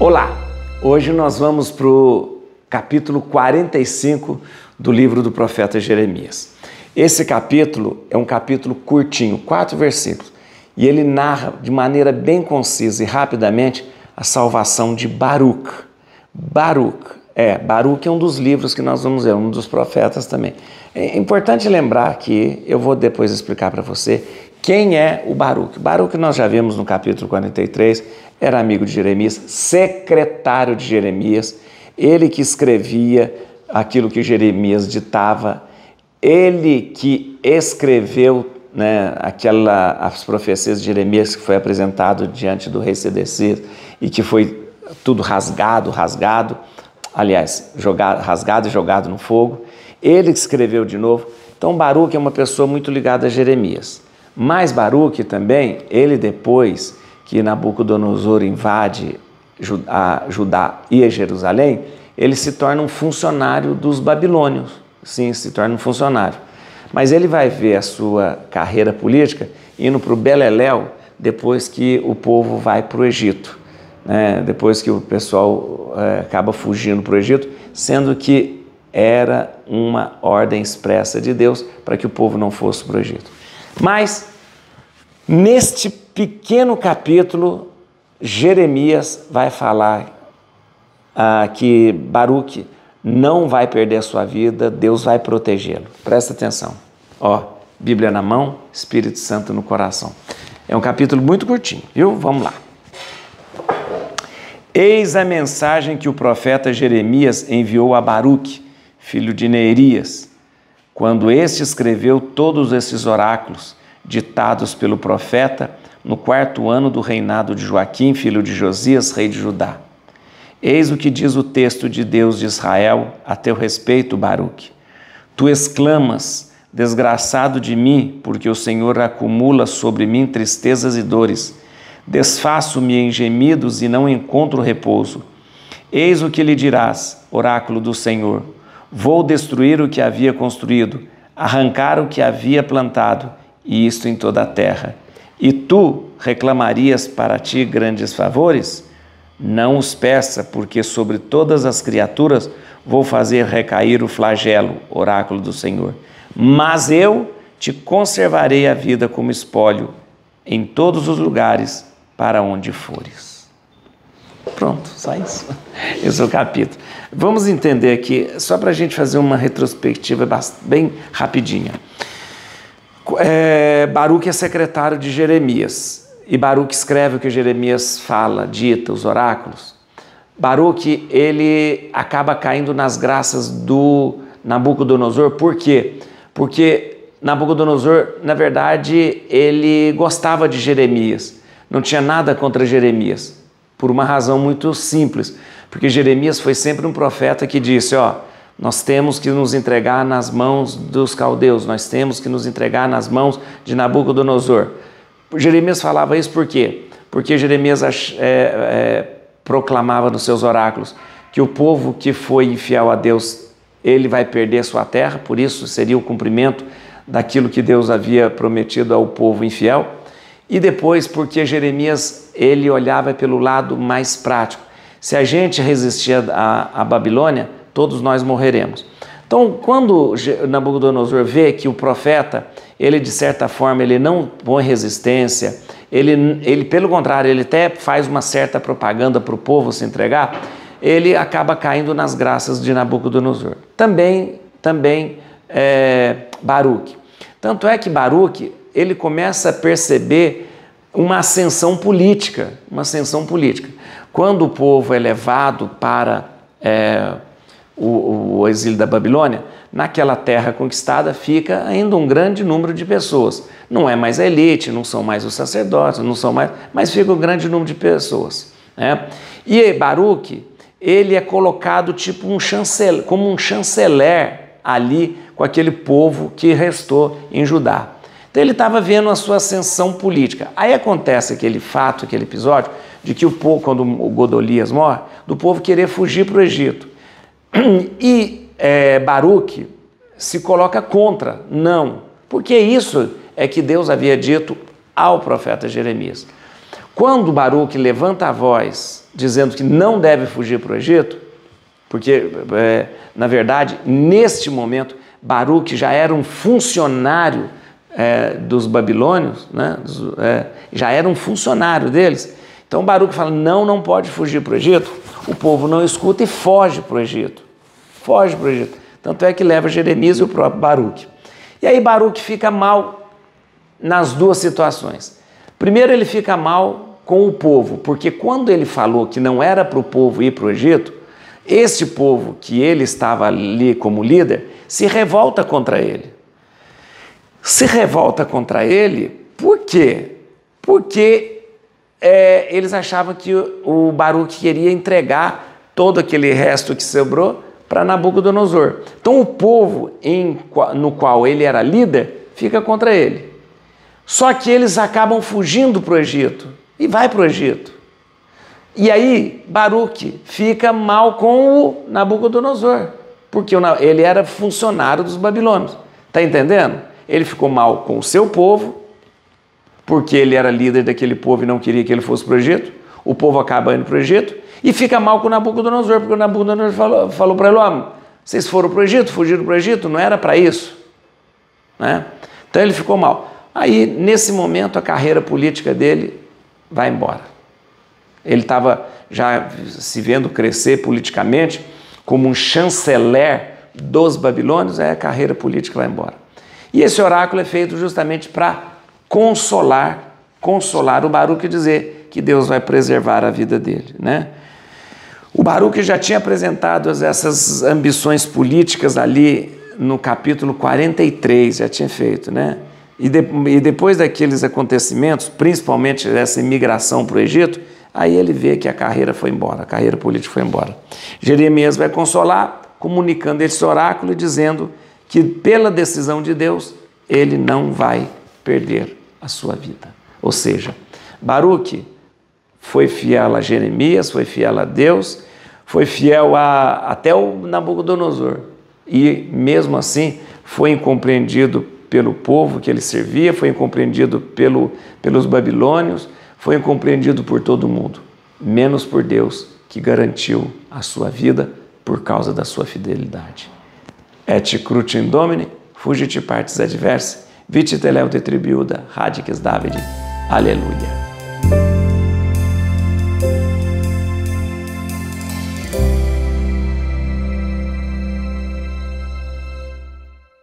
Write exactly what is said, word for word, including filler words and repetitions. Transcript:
Olá, hoje nós vamos para o capítulo quarenta e cinco do livro do profeta Jeremias. Esse capítulo é um capítulo curtinho, quatro versículos, e ele narra de maneira bem concisa e rapidamente a salvação de Baruque. Baruque, é, Baruque é um dos livros que nós vamos ver, um dos profetas também. É importante lembrar que eu vou depois explicar para você quem é o Baruque. Baruque nós já vimos no capítulo quarenta e três, era amigo de Jeremias, secretário de Jeremias, ele que escrevia aquilo que Jeremias ditava, ele que escreveu né, aquela, as profecias de Jeremias que foi apresentado diante do rei Sedecias e que foi tudo rasgado, rasgado, aliás, jogado, rasgado e jogado no fogo. Ele que escreveu de novo. Então Baruque é uma pessoa muito ligada a Jeremias. Mas Baruque também, ele depois que Nabucodonosor invade a Judá e a Jerusalém, ele se torna um funcionário dos babilônios. Sim, se torna um funcionário. Mas ele vai ver a sua carreira política indo para o Beleléu depois que o povo vai para o Egito. Né? Depois que o pessoal é, acaba fugindo para o Egito, sendo que era uma ordem expressa de Deus para que o povo não fosse para o Egito. Mas, neste pequeno capítulo, Jeremias vai falar ah, que Baruque não vai perder a sua vida, Deus vai protegê-lo. Presta atenção. Ó, Bíblia na mão, Espírito Santo no coração. É um capítulo muito curtinho, viu? Vamos lá. Eis a mensagem que o profeta Jeremias enviou a Baruque, filho de Neerias, quando este escreveu todos esses oráculos ditados pelo profeta no quarto ano do reinado de Joaquim, filho de Josias, rei de Judá. Eis o que diz o texto de Deus de Israel a teu respeito, Baruque. Tu exclamas, desgraçado de mim, porque o Senhor acumula sobre mim tristezas e dores. Desfaço-me em gemidos e não encontro repouso. Eis o que lhe dirás, oráculo do Senhor. Vou destruir o que havia construído, arrancar o que havia plantado, e isto em toda a terra. E tu reclamarias para ti grandes favores? Não os peça, porque sobre todas as criaturas vou fazer recair o flagelo, oráculo do Senhor. Mas eu te conservarei a vida como espólio em todos os lugares para onde fores. Pronto, só isso. Esse é o capítulo. Vamos entender aqui, só para a gente fazer uma retrospectiva bem rapidinha. É, Baruque é secretário de Jeremias e Baruque escreve o que Jeremias fala, dita, os oráculos. Baruque, ele acaba caindo nas graças do Nabucodonosor. Por quê? Porque Nabucodonosor, na verdade, ele gostava de Jeremias, não tinha nada contra Jeremias, por uma razão muito simples, porque Jeremias foi sempre um profeta que disse, ó, nós temos que nos entregar nas mãos dos caldeus, nós temos que nos entregar nas mãos de Nabucodonosor. Jeremias falava isso por quê? Porque Jeremias é, é, proclamava nos seus oráculos que o povo que foi infiel a Deus, ele vai perder sua terra, por isso seria o cumprimento daquilo que Deus havia prometido ao povo infiel. E depois porque Jeremias, ele olhava pelo lado mais prático. Se a gente resistir à Babilônia, todos nós morreremos. Então, quando Nabucodonosor vê que o profeta, ele de certa forma, ele não põe resistência, ele, ele pelo contrário, ele até faz uma certa propaganda para o povo se entregar, ele acaba caindo nas graças de Nabucodonosor. Também, também é, Baruque. Tanto é que Baruque, ele começa a perceber uma ascensão política, uma ascensão política. Quando o povo é levado para é, o, o exílio da Babilônia, naquela terra conquistada fica ainda um grande número de pessoas. Não é mais a elite, não são mais os sacerdotes, não são mais, mas fica um grande número de pessoas. Né? E Baruque, ele é colocado tipo um chanceler, como um chanceler ali com aquele povo que restou em Judá. Então ele estava vendo a sua ascensão política. Aí acontece aquele fato, aquele episódio, de que o povo, quando o Godolias morre, do povo querer fugir para o Egito. E é, Baruque se coloca contra, não. Porque isso é que Deus havia dito ao profeta Jeremias. Quando Baruque levanta a voz dizendo que não deve fugir para o Egito, porque, é, na verdade, neste momento, Baruque já era um funcionário é, dos babilônios, né? dos, é, já era um funcionário deles. Então Baruque fala, não, não pode fugir para o Egito. O povo não escuta e foge para o Egito. Foge para o Egito. Tanto é que leva Jeremias e o próprio Baruque. E aí Baruque fica mal nas duas situações. Primeiro, ele fica mal com o povo, porque quando ele falou que não era para o povo ir para o Egito, este povo que ele estava ali como líder se revolta contra ele. Se revolta contra ele, por quê? Porque é, eles achavam que o, o Baruque queria entregar todo aquele resto que sobrou para Nabucodonosor. Então o povo em, no qual ele era líder fica contra ele. Só que eles acabam fugindo para o Egito e vai para o Egito. E aí Baruque fica mal com o Nabucodonosor, porque ele era funcionário dos babilônios. Está entendendo? Ele ficou mal com o seu povo, porque ele era líder daquele povo e não queria que ele fosse para o Egito. O povo acaba indo para o Egito e fica mal com o Nabucodonosor, porque o Nabucodonosor falou, falou para ele, ó, vocês foram para o Egito, fugiram para o Egito, não era para isso. Né? Então ele ficou mal. Aí, nesse momento, a carreira política dele vai embora. Ele estava já se vendo crescer politicamente como um chanceler dos babilônios, aí a carreira política vai embora. E esse oráculo é feito justamente para consolar, consolar o Baruque e dizer que Deus vai preservar a vida dele, né? O Baruque já tinha apresentado essas ambições políticas ali no capítulo quarenta e três, já tinha feito, né? E, de, e depois daqueles acontecimentos, principalmente dessa imigração para o Egito, aí ele vê que a carreira foi embora, a carreira política foi embora. Jeremias vai consolar, comunicando esse oráculo e dizendo que pela decisão de Deus, ele não vai perder a sua vida. Ou seja, Baruque foi fiel a Jeremias, foi fiel a Deus, foi fiel a, até o Nabucodonosor. E mesmo assim foi incompreendido pelo povo que ele servia, foi incompreendido pelo, pelos babilônios, foi incompreendido por todo mundo, menos por Deus, que garantiu a sua vida por causa da sua fidelidade. Et crutim Domini, fugit partis adversi, vite te leo de tribiuda, radices Davide. Aleluia.